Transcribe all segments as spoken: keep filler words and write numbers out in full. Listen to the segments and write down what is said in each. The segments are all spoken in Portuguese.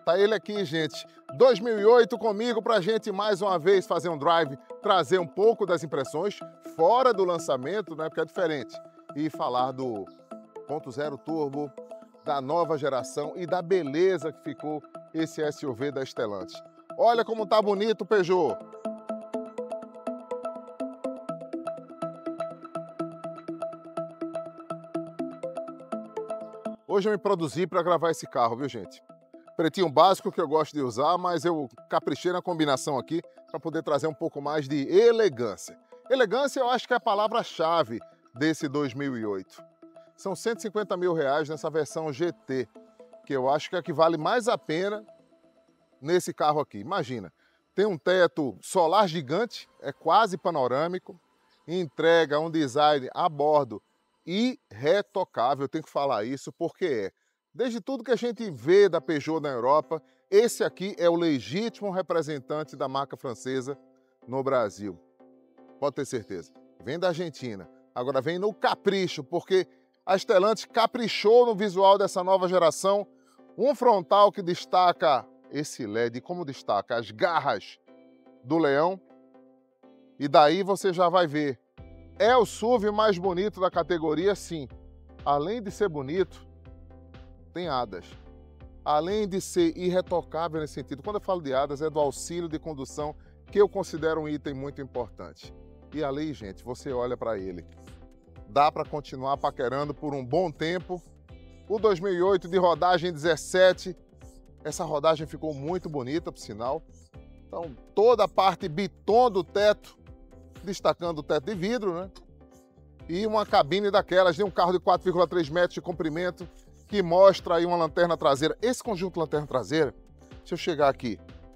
Tá ele aqui, gente. dois mil e oito comigo pra gente mais uma vez fazer um drive, trazer um pouco das impressões fora do lançamento, né, porque é diferente, e falar do ponto zero turbo, da nova geração e da beleza que ficou esse S U V da Stellantis. Olha como tá bonito o Peugeot. Hoje eu me produzi para gravar esse carro, viu, gente? Pretinho básico que eu gosto de usar, mas eu caprichei na combinação aqui para poder trazer um pouco mais de elegância. Elegância eu acho que é a palavra-chave desse dois mil e oito. São cento e cinquenta mil reais nessa versão G T, que eu acho que é a que vale mais a pena nesse carro aqui. Imagina, tem um teto solar gigante, é quase panorâmico, entrega um design a bordo irretocável, eu tenho que falar isso porque é. Desde tudo que a gente vê da Peugeot na Europa, esse aqui é o legítimo representante da marca francesa no Brasil. Pode ter certeza. Vem da Argentina, agora vem no capricho, porque a Stellantis caprichou no visual dessa nova geração. Um frontal que destaca esse L E D, como destaca as garras do leão. E daí você já vai ver. É o S U V mais bonito da categoria, sim. Além de ser bonito, tem hadas. Além de ser irretocável nesse sentido, quando eu falo de hadas, é do auxílio de condução, que eu considero um item muito importante. E ali, gente, você olha para ele. Dá para continuar paquerando por um bom tempo. O dois mil e oito de rodagem dezessete, essa rodagem ficou muito bonita, por sinal. Então, toda a parte biton do teto, destacando o teto de vidro, né? E uma cabine daquelas de um carro de quatro vírgula três metros de comprimento, que mostra aí uma lanterna traseira. Esse conjunto de lanterna traseira, deixa eu chegar aqui.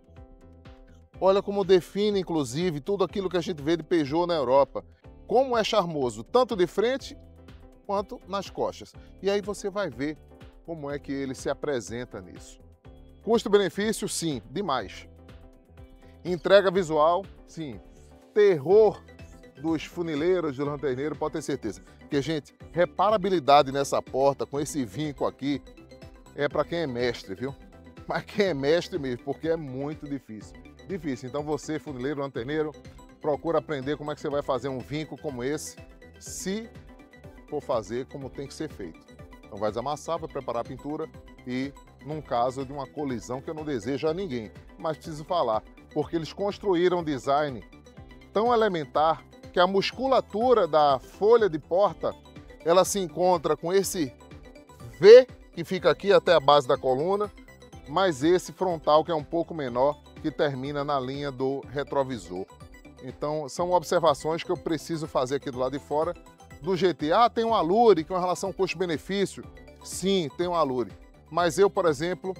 Olha como define, inclusive, tudo aquilo que a gente vê de Peugeot na Europa. Como é charmoso, tanto de frente quanto nas costas. E aí você vai ver como é que ele se apresenta nisso. Custo-benefício, sim, demais. Entrega visual, sim. Terror dos funileiros, de lanterneiro, pode ter certeza. Porque, gente, reparabilidade nessa porta, com esse vinco aqui, é para quem é mestre, viu? Mas quem é mestre mesmo, porque é muito difícil. Difícil. Então você, funileiro, lanterneiro, procura aprender como é que você vai fazer um vinco como esse, se for fazer como tem que ser feito. Então vai desamassar, vai preparar a pintura e, num caso de uma colisão que eu não desejo a ninguém, mas preciso falar, porque eles construíram um design tão elementar que a musculatura da folha de porta, ela se encontra com esse V que fica aqui até a base da coluna, mas esse frontal que é um pouco menor, que termina na linha do retrovisor. Então são observações que eu preciso fazer aqui do lado de fora do G T. Ah, tem um Allure que é uma relação custo-benefício. Sim, tem um Allure. Mas eu, por exemplo,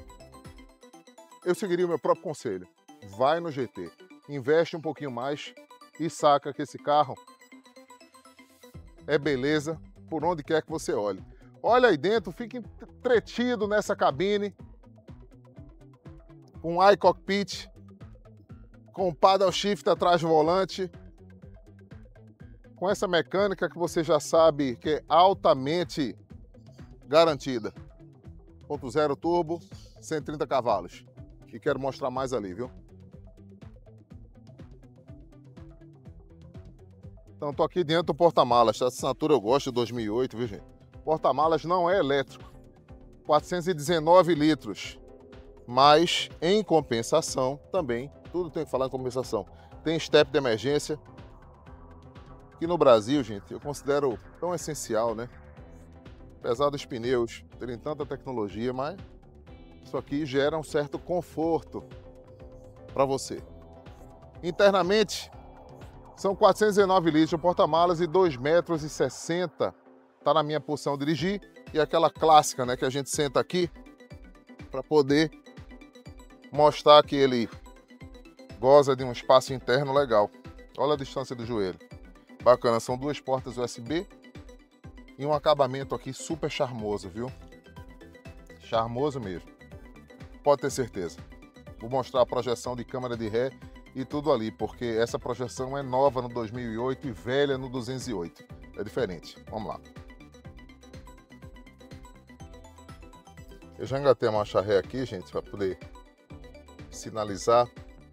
eu seguiria o meu próprio conselho. Vai no G T, investe um pouquinho mais e saca que esse carro é beleza por onde quer que você olhe. Olha aí dentro, fica entretido nessa cabine, com um iCockpit, com paddle shift atrás do volante, com essa mecânica que você já sabe que é altamente garantida. ponto zero turbo, cento e trinta cavalos. E quero mostrar mais ali, viu? Então, tô aqui dentro do porta-malas. Essa assinatura eu gosto de dois mil e oito, viu, gente? Porta-malas não é elétrico. quatrocentos e dezenove litros. Mas, em compensação, também, tudo tem que falar em compensação. Tem step de emergência, que no Brasil, gente, eu considero tão essencial, né? Apesar dos pneus terem tanta tecnologia, mas isso aqui gera um certo conforto para você. Internamente, são quatrocentos e dezenove litros de porta-malas e dois metros e sessenta. Tá na minha posição dirigir. E aquela clássica, né, que a gente senta aqui para poder mostrar que ele goza de um espaço interno legal. Olha a distância do joelho. Bacana, são duas portas U S B e um acabamento aqui super charmoso, viu? Charmoso mesmo. Pode ter certeza. Vou mostrar a projeção de câmera de ré e tudo ali, porque essa projeção é nova no dois mil e oito e velha no duzentos e oito. É diferente. Vamos lá. Eu já engatei a marcha ré aqui, gente, para poder sinalizar,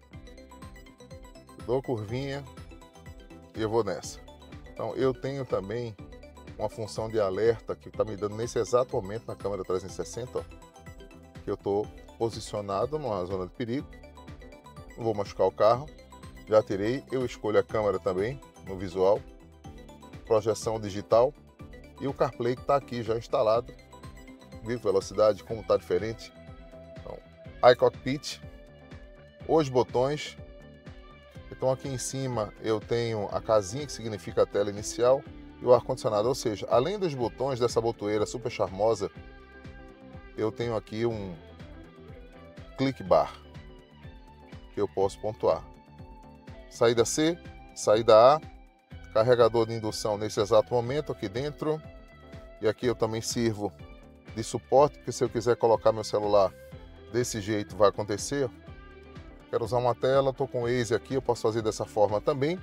dou curvinha e eu vou nessa. Então eu tenho também uma função de alerta que está me dando nesse exato momento na câmera trezentos e sessenta, ó, que eu estou posicionado numa zona de perigo, não vou machucar o carro, já tirei, eu escolho a câmera também no visual, projeção digital e o CarPlay que está aqui já instalado, viu velocidade, como está diferente. Então, iCockpit, os botões. Então aqui em cima eu tenho a casinha que significa a tela inicial e o ar-condicionado, ou seja, além dos botões dessa botoeira super charmosa, eu tenho aqui um click bar que eu posso pontuar. Saída C, saída A, carregador de indução nesse exato momento aqui dentro. E aqui eu também sirvo de suporte, porque se eu quiser colocar meu celular desse jeito vai acontecer. Quero usar uma tela, estou com o Waze aqui, eu posso fazer dessa forma também.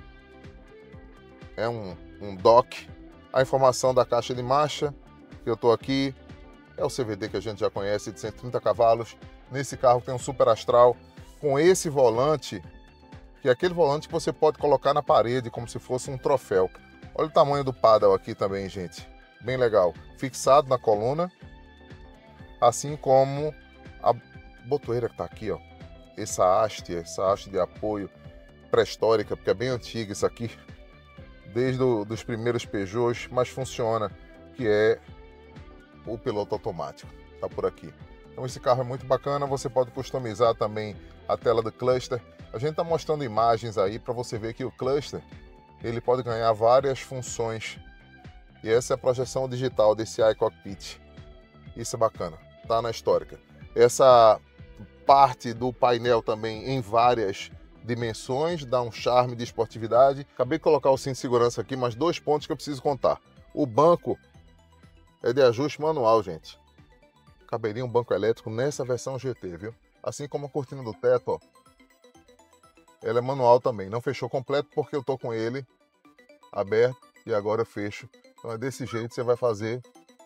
É um, um dock. A informação da caixa de marcha, que eu estou aqui, é o C V D que a gente já conhece, de cento e trinta cavalos. Nesse carro tem um Super Astral com esse volante, que é aquele volante que você pode colocar na parede como se fosse um troféu. Olha o tamanho do paddle aqui também, gente. Bem legal. Fixado na coluna, assim como a botoeira que está aqui, ó. Essa haste, essa haste de apoio pré-histórica, porque é bem antiga isso aqui, desde os dos primeiros Peugeots, mas funciona, que é o piloto automático. Tá por aqui. Então esse carro é muito bacana, você pode customizar também a tela do cluster. A gente está mostrando imagens aí para você ver que o cluster ele pode ganhar várias funções. E essa é a projeção digital desse iCockpit. Isso é bacana, tá na histórica. Essa parte do painel também em várias dimensões, dá um charme de esportividade. Acabei de colocar o cinto de segurança aqui, mas dois pontos que eu preciso contar. O banco é de ajuste manual, gente. Caberia um banco elétrico nessa versão G T, viu? Assim como a cortina do teto, ó. Ela é manual também. Não fechou completo porque eu tô com ele aberto e agora eu fecho. Então é desse jeito, você vai fazer.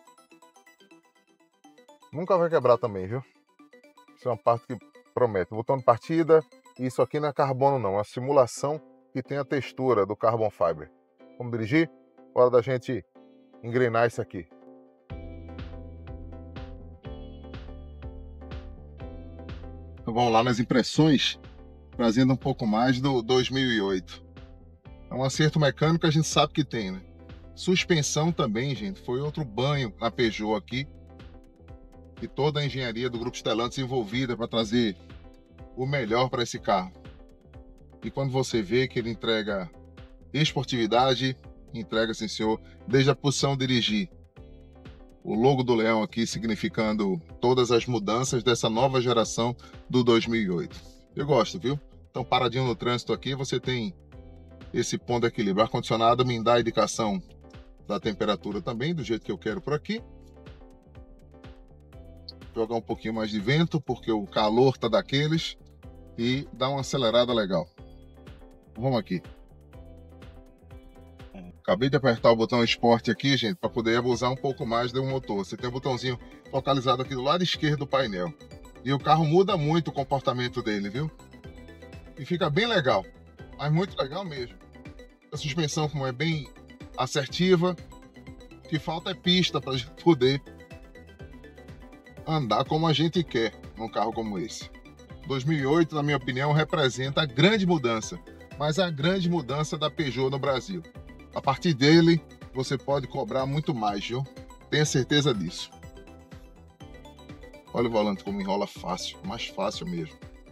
Nunca vai quebrar também, viu? Isso é uma parte que promete. Botão de partida. Isso aqui não é carbono não, é uma simulação que tem a textura do carbon fiber. Vamos dirigir? Hora da gente engrenar isso aqui. Então vamos lá nas impressões, trazendo um pouco mais do dois mil e oito. É um acerto mecânico que a gente sabe que tem, né? Suspensão também, gente, foi outro banho na Peugeot aqui. E toda a engenharia do Grupo Stellantis envolvida para trazer o melhor para esse carro. E quando você vê que ele entrega esportividade, entrega, sim senhor, desde a posição dirigir. O logo do leão aqui significando todas as mudanças dessa nova geração do dois mil e oito. Eu gosto, viu? Então paradinho no trânsito aqui, você tem esse ponto de equilíbrio. Ar-condicionado me dá a indicação da temperatura também, do jeito que eu quero por aqui. Jogar um pouquinho mais de vento, porque o calor tá daqueles. E dá uma acelerada legal. Vamos aqui. Acabei de apertar o botão Sport aqui, gente, para poder abusar um pouco mais do motor. Você tem o botãozinho localizado aqui do lado esquerdo do painel. E o carro muda muito o comportamento dele, viu? E fica bem legal. Mas muito legal mesmo. A suspensão, como é bem assertiva, o que falta é pista para a gente poder andar como a gente quer num carro como esse. dois mil e oito, na minha opinião, representa a grande mudança, mas a grande mudança da Peugeot no Brasil. A partir dele, você pode cobrar muito mais, viu? Tenha certeza disso. Olha o volante como enrola fácil, mais fácil mesmo.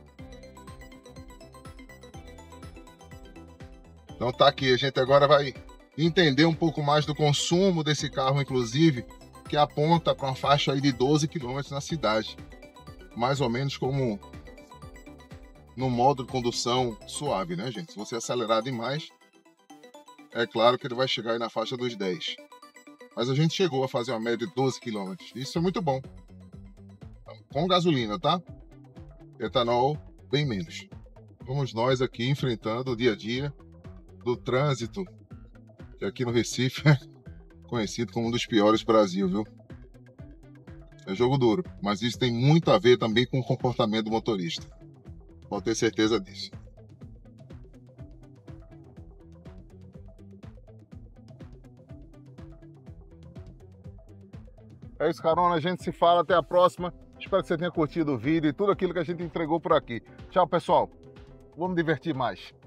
Então tá aqui, a gente agora vai entender um pouco mais do consumo desse carro, inclusive, que aponta para uma faixa aí de doze quilômetros na cidade. Mais ou menos como no modo de condução suave, né, gente? Se você acelerar demais, é claro que ele vai chegar aí na faixa dos dez. Mas a gente chegou a fazer uma média de doze quilômetros. Isso é muito bom. Então, com gasolina, tá? Etanol, bem menos. Vamos nós aqui enfrentando o dia a dia do trânsito, que aqui no Recife é conhecido como um dos piores do Brasil, viu? É jogo duro, mas isso tem muito a ver também com o comportamento do motorista. Pode ter certeza disso. É isso, Carona. A gente se fala. Até a próxima. Espero que você tenha curtido o vídeo e tudo aquilo que a gente entregou por aqui. Tchau, pessoal. Vamos divertir mais.